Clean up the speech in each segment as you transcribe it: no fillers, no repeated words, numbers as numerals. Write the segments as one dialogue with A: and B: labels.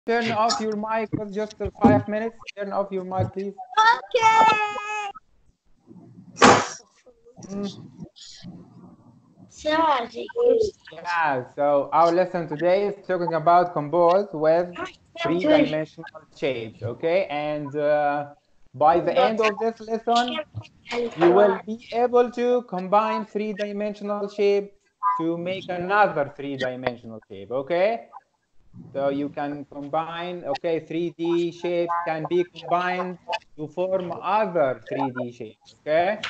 A: turn off your mic for just 5 minutes? Turn off your mic, please.
B: Okay.
A: Yeah, so our lesson today is talking about compose with three-dimensional shapes, okay? And by the end of this lesson, you will be able to combine three-dimensional shape to make another three-dimensional shape, okay? So you can combine, okay, 3D shapes can be combined to form other 3D shapes, okay?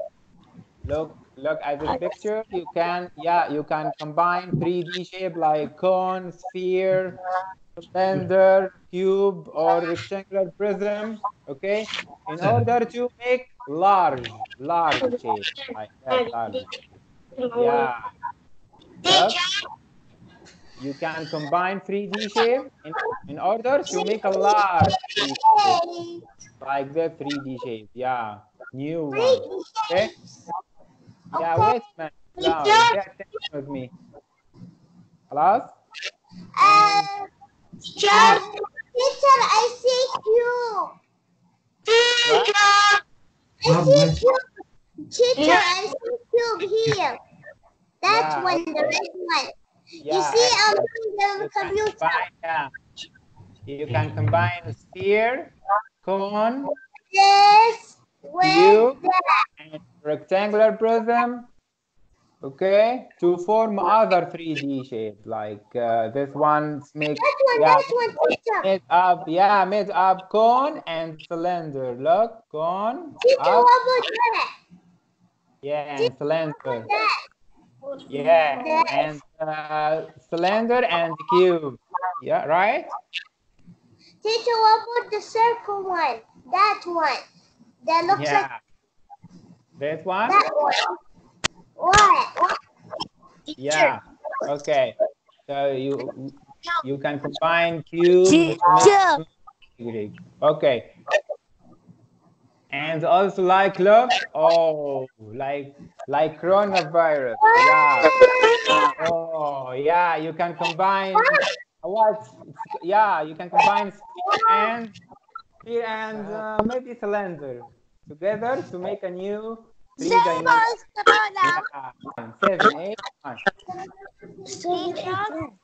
A: Look at this picture. You can, yeah, you can combine 3D shape like cone, sphere, cylinder, cube, or rectangular prism, okay? In order to make large shape like that, large. Yeah, look, you can combine 3D shape in order to make a large 3D shape like the 3D shape. Yeah, new one. Okay. Yeah, wait a minute. No, pay attention with me. خلاص? And finish.
B: Teacher, I see you.
A: What?
B: I see cube. Teacher, I see cube here. That
A: Yeah,
B: one, the
A: okay.
B: red one. You
A: Yeah,
B: see on
A: excellent.
B: the
A: You can
B: computer.
A: combine, yeah. You can combine sphere, cone,
B: This
A: cube,
B: with that.
A: and rectangular prism, okay, to form other 3D shape like this one make, yeah,
B: That one, teacher.
A: made up cone and cylinder. Look, cone
B: Teacher,
A: up,
B: what about that?
A: yeah, and cylinder,
B: That.
A: yeah,
B: That.
A: and cylinder and cube, yeah, right?
B: Teacher, what about the circle one? That one. That looks like
A: Yeah, this one,
B: that one. What?
A: yeah, okay. So you can combine cubes to make okay. And also like look, oh, like coronavirus. Yeah. Oh, yeah, you can combine what? Yeah, you can combine sphere and maybe cylinder together to make a new three-dimensional. Yeah. 7, 8, 9.
B: Teacher.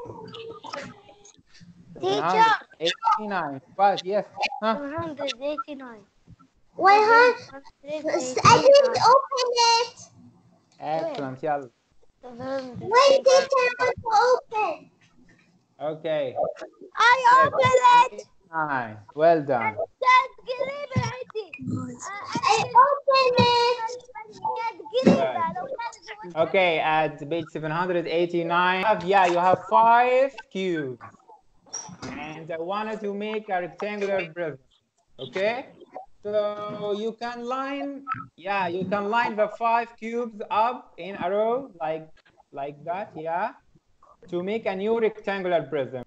A: 789. What? Yes. Huh?
B: 189. Why, huh? I didn't open it.
A: Excellent. Yeah.
B: Wait, teacher, I want to open.
A: Okay.
B: I
A: 7,
B: opened
A: 8,
B: it.
A: 9. Well done.
B: I opened it.
A: Good. Okay, at page 789, you have 5 cubes. And I wanted to make a rectangular prism. Okay? So you can line, you can line the 5 cubes up in a row like that, yeah, to make a new rectangular prism.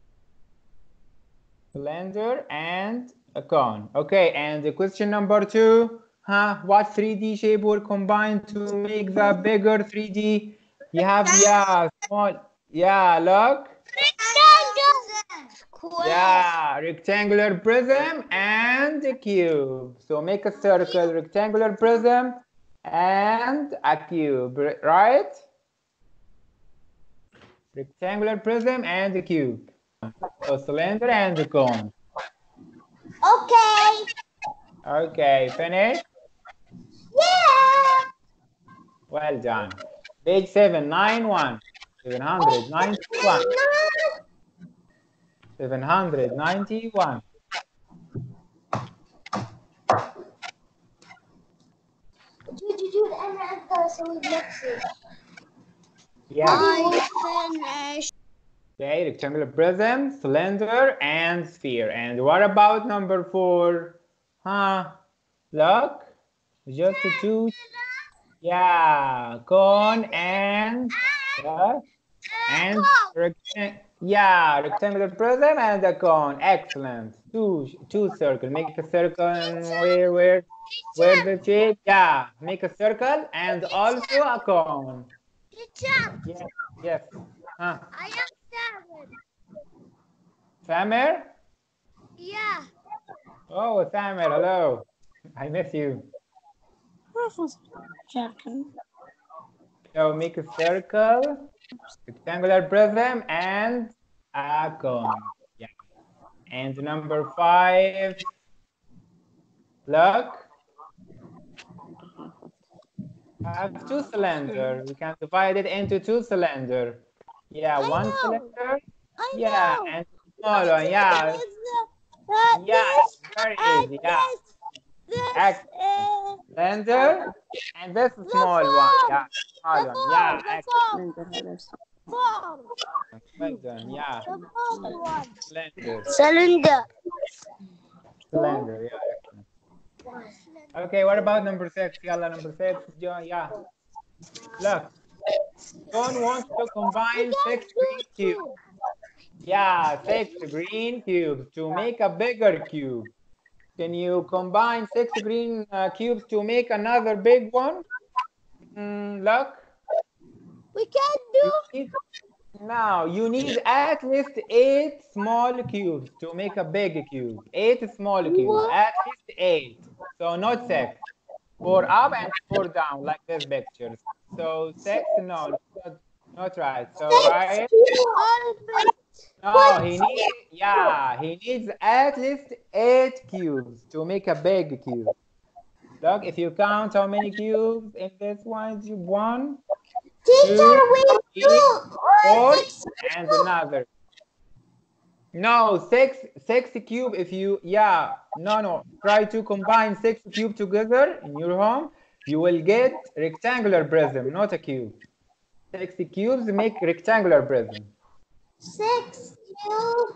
A: Cylinder and a cone. Okay, and the question number 2, what 3D shape will combine to make the bigger 3D? You have, small, look. Yeah, rectangular prism and a cube. So make a circle, rectangular prism and a cube, right? Rectangular prism and a cube. So cylinder and a cone.
B: Okay.
A: Okay, finished?
B: Yeah.
A: Well done. Page 791. 791. 791.
B: Dude, I'm not going to see.
A: Yeah.
B: I finished.
A: Okay, rectangular prism, cylinder, and sphere. And what about number 4? Look, just the 2. Yeah, cone and rectangular prism and a cone. Excellent. Two circle. Make a circle where the shape. Yeah, make a circle and also a cone. Yes.
B: I am 7.
A: Samer?
B: Yeah.
A: Oh, Samer, hello. I miss you. So make a circle, rectangular prism, and a cone. Yeah. And number 5, look, has 2 cylinders. We can divide it into 2 cylinders. Yeah, one cylinder. Yeah, and small one. Yeah, yeah, very easy. Yeah, excellent. Cylinder, and this small one. Yeah, small one. Yeah, excellent. Well done. Yeah, cylinder.
B: Cylinder.
A: Cylinder. Yeah, excellent. Okay, what about number 6? Yalla, number 6. Yeah, look. John wants to combine 6 green cubes. Yeah, 6 green cubes to make a bigger cube. Can you combine 6 green cubes to make another big one? Look.
B: We can do.
A: Now, you need at least 8 small cubes to make a big cube. 8 small cubes, at least 8. So not 6. 4 up and 4 down, like this picture. So 6, no, not right. So right. No, he needs at least 8 cubes to make a big cube. Look, if you count how many cubes in this one, 1, 2, 3, 4, and another. No, 6 cube. If you, no, try to combine 6 cube together in your home, you will get rectangular prism, not a cube. 6 cubes make rectangular prism.
B: 6 cubes.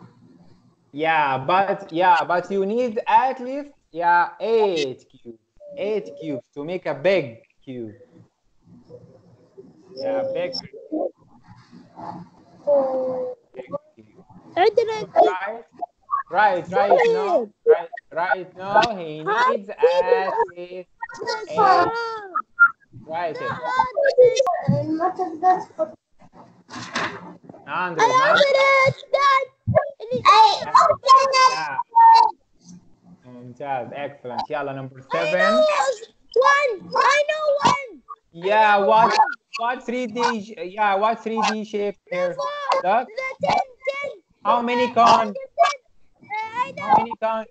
A: But you need at least 8 cubes. 8 cubes to make a big cube. Yeah, big cube. Right now he needs at least 8. Write it. 100. ممتاز, excellent. يلا number 7.
B: I know one.
A: Yeah, what 3D? What 3D shape here? Look. How many cones? How many cones?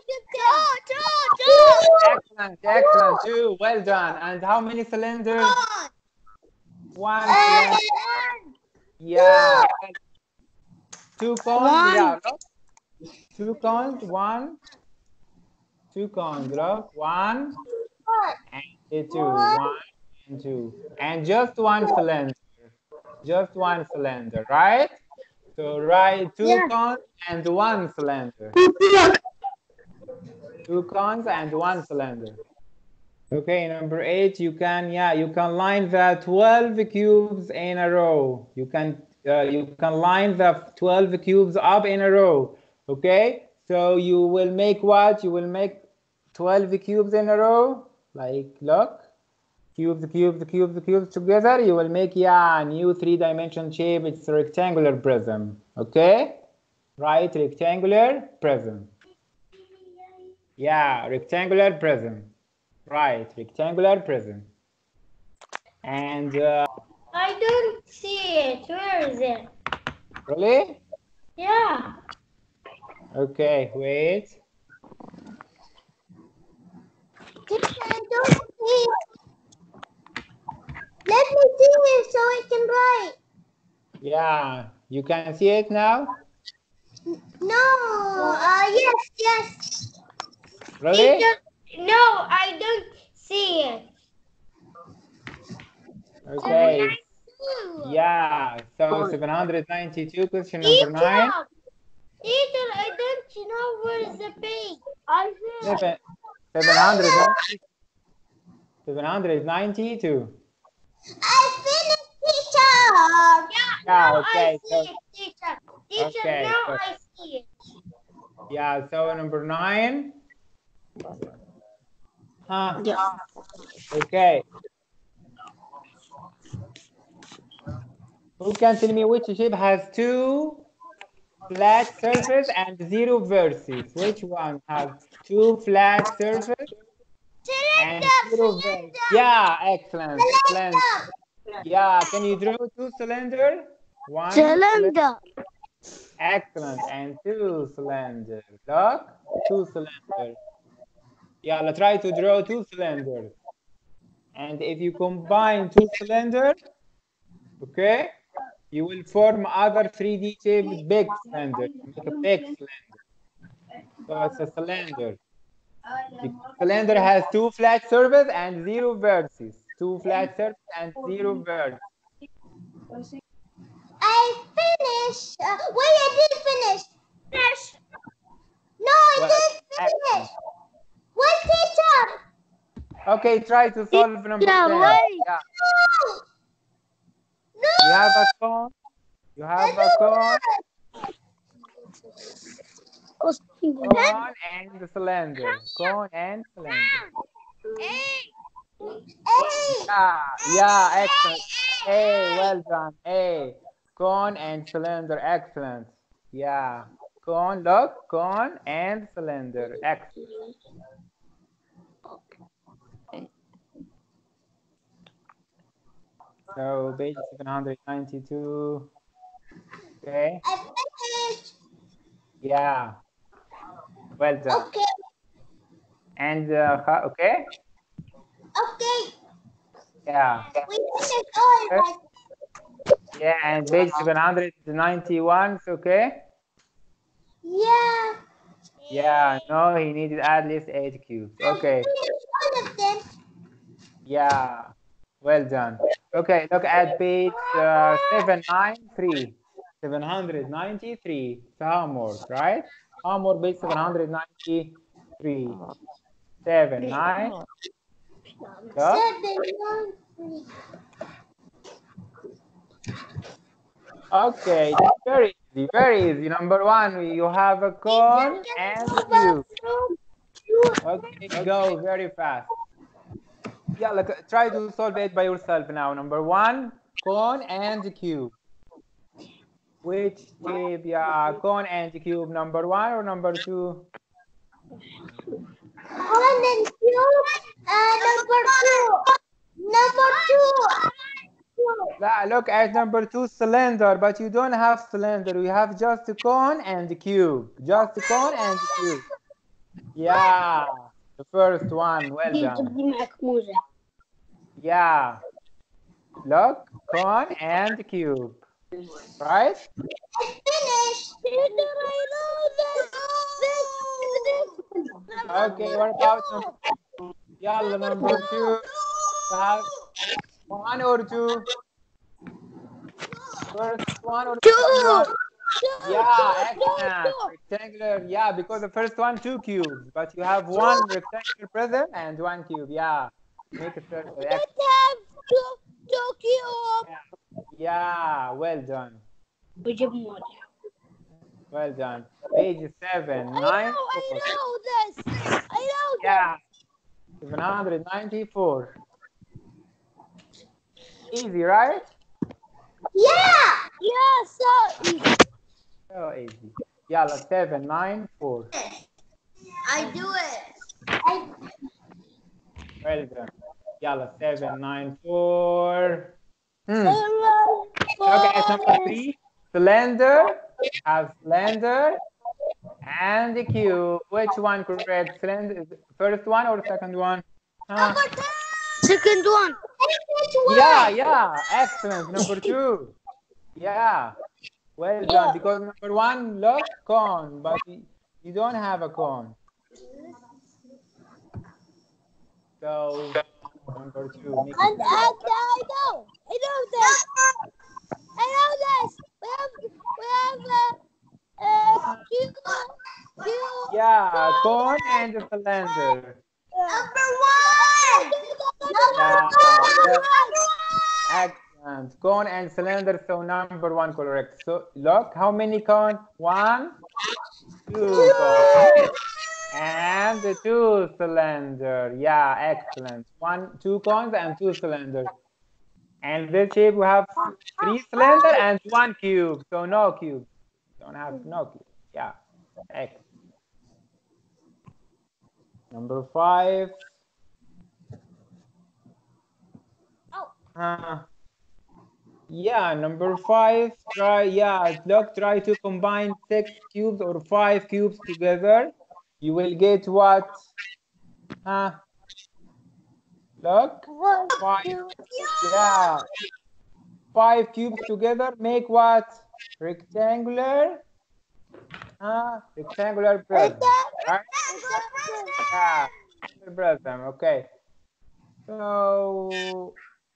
A: Excellent. 2. Well done. And how many cylinders? 1 cylinder. Yeah. 2 cones. Yeah. Look. 2 cones. 1. 2 cones. Look. 1 and 2. 1 and 2. And just 1 cylinder. Just 1 cylinder, right? So write 2 cones and 1 cylinder. 2 cones and 1 cylinder. Okay, number 8, you can line the 12 cubes in a row. You can line the 12 cubes up in a row. Okay, so you will make what? You will make 12 cubes in a row. Like, look, cubes together. You will make a new 3-dimensional shape. It's a rectangular prism. Okay, right? Rectangular prism. Yeah, rectangular prism. Right, rectangular prism. And
B: I don't see it. Where is it?
A: Really?
B: Yeah.
A: Okay, wait.
B: I don't see it. Let me see it so I can write.
A: Yeah, you can see it now?
B: No. Yes.
A: Really?
B: No, I don't see it.
A: Okay. Yeah, so 792, question number 9.
B: Ethan, I don't know where is the page. I see.
A: 792.
B: I finished, teacher.
A: Yeah,
B: Now
A: okay.
B: I see it, teacher. Teacher,
A: Okay,
B: now
A: so,
B: I see it.
A: yeah, so number 9. Huh?
C: Yeah.
A: Okay. Who can tell me which shape has 2 flat surface and 0 vertices. Which one has 2 flat surfaces and 0 vertices? Yeah, excellent. Cylinder. Yeah, can you draw 2 cylinders? 1 cylinder. Excellent. And 2 cylinders. Look, 2 cylinders. Yeah, let's try to draw 2 cylinders. And if you combine 2 cylinders, okay, you will form other 3D shaped big cylinder. Make a big cylinder. So it's a cylinder. The cylinder has 2 flat surfaces and 0 vertices. 2 flat surfaces and 0 vertices.
B: I finished. Wait, I didn't finish. No, I didn't finish. What, teacher?
A: Okay, try to solve number 10. Yeah.
B: No.
A: You have a cone. You have a cone. Cone and the cylinder. Cone and cylinder. Yeah, excellent. Hey, well done. Hey, cone and cylinder, excellent. Yeah, cone, look, cone and cylinder, excellent. So page 792. Okay.
B: I finished.
A: Yeah. Well done.
B: Okay.
A: And okay.
B: Okay.
A: Yeah.
B: We finished all right.
A: Yeah, and page 791. Okay.
B: Yeah.
A: Yeah. No, he needed at least 8 cubes. Okay.
B: I finished all of them.
A: Yeah. Well done. Okay, look at page 793. 793. It's homework, right? Homework page 793. 7, 9. Yeah.
B: 7, 9, 3.
A: Okay, very easy, very easy. Number 1, you have a cone and a cube. Okay, go very fast. Yeah, look, try to solve it by yourself now. Number 1, cone and cube. Which shape? Yeah, cone and cube. Number 1 or number 2?
B: Cone and cube. Number 2. Number 2.
A: Look at number 2, cylinder, but you don't have cylinder. You have just a cone and cube. Just a cone and cube. Yeah, the first one. Well done. Yeah. Look, cone and cube. Right?
B: I finished.
A: Okay, what about number 2? Have 1 or 2? First one or the second one? Yeah, excellent. Rectangular, yeah, because the first one 2 cubes, but you have 1 rectangular prism and 1 cube. Yeah, make a circle.
B: Let's have two cubes.
A: Yeah, well done. Well done. Page 7, 9.
B: I know this.
A: Yeah, 794. Easy, right?
B: Yeah. Yeah, so easy.
A: So easy. Yeah, 7, 9, 4.
B: I do it.
A: Well done. Yalla, 7, 9, 4. Okay, at number 3, cylinder, have cylinder and the cube. Which one correct? Cylinder, first one or second one?
B: Second one.
A: Yeah, excellent. Number 2. Yeah, well done. Because number 1, look, cone, but you don't have a cone. So number 2.
B: I know this. We have cube.
A: Yeah, cone and the cylinder.
B: Number 1.
A: Excellent. Cone and cylinder, so number 1 correct. So look, how many cone? 1, 2 cone. And the 2 cylinder. Yeah, excellent. 2 cones and 2 cylinders. And this shape we have 3 cylinder and 1 cube. So no cube. Don't have nucleus. Yeah, X. Number 5. Yeah, number 5. Try to combine 6 cubes or 5 cubes together. You will get what? Look. 5. Yeah. 5 cubes together make what? Rectangular. Rectangular prism. Right? Yeah. Prism. Okay. So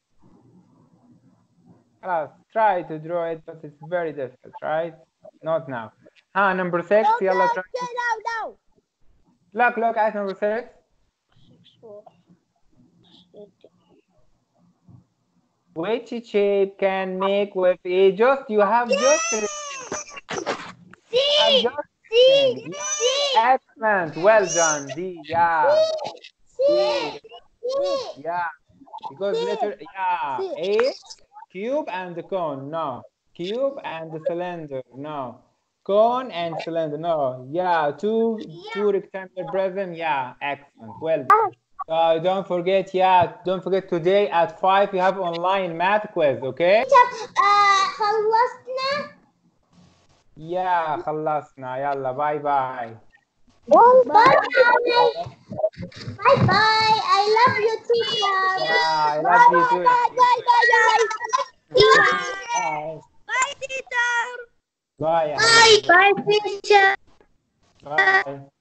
A: try to draw it, but it's very difficult, right? Not now. Number 6. Yalla, try. Look at number 6. Which shape can make with a you have just excellent, well done. D, yeah.
B: C.
A: Yeah. Because letter A, cube and the cone, no. Cube and the cylinder, no. Cone and cylinder, no. Yeah, two rectangular prism, yeah, excellent. Well done. Don't forget today at 5 we have online math quiz, okay?
B: خلصنا.
A: Yeah, خلصنا. يلا باي باي.
B: Bye bye. I love you, teacher.
A: Yeah, I love you too.
B: Bye.
A: Bye, teacher. Bye.
B: Bye, teacher.
A: Bye.